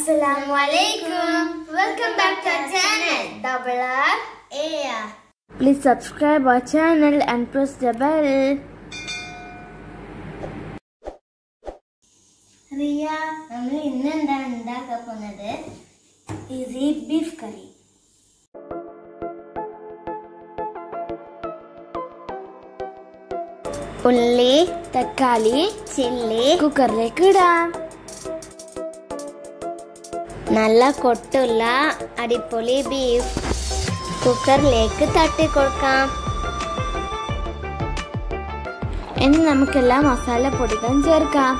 Assalamualaikum. Welcome back to our channel. Double R A. Please subscribe our channel and press the bell. Riya, നമ്മൾ ഇന്ന് എന്താണ് ഉണ്ടാക്കാൻ പോകുന്നത്? Easy beef curry. ഉള്ളി, തക്കാളി, ചില്ലി കുക്കറിലേക്ക് ഇടാം. നല്ല കൊട്ടുള്ള അടിപൊളി ബീഫ് കുക്കറിലേക്ക് തട്ടി കൊടുക്കാം. ഇനി നമുക്കെല്ലാം മസാലപ്പൊടികൾ ചേർക്കാം.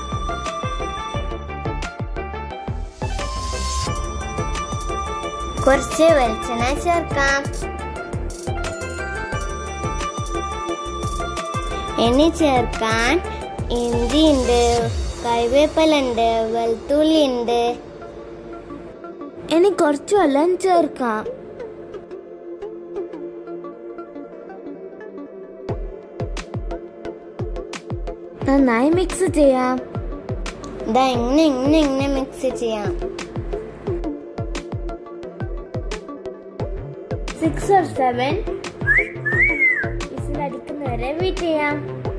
കുറച്ച് വെളിച്ചെണ്ണ ചേർക്കാം. ഇനി ചേർക്കാൻ ഇഞ്ചി ഉണ്ട്, കറിവേപ്പില ഉണ്ട്, വെളുത്തുള്ളി ഉണ്ട്. ഇനി കുറച്ച് വെള്ളം ചേർക്കാം. നന്നായി മിക്സ് ചെയ്യാം. ഇതാ ഇങ്ങനെ മിക്സ് ചെയ്യാം. 6 or 7 വിസിലടിക്കുന്നവരെ വെയിറ്റ് ചെയ്യാം.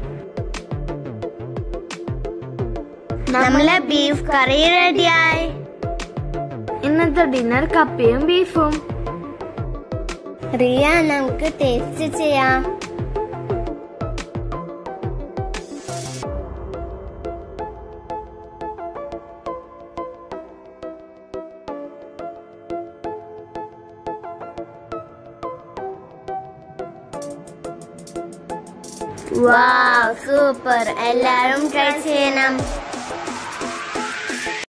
നമ്മളെ ബീഫ് കറി റെഡിയായി. ഇന്നത്തെ ഡിന്നർ കപ്പയും ബീഫും. റിയ, നമുക്ക് ടേസ്റ്റ് ചെയ്യാം. വാവ്, സൂപ്പർ. എല്ലാരും ട്രൈ ചെയ്യണം.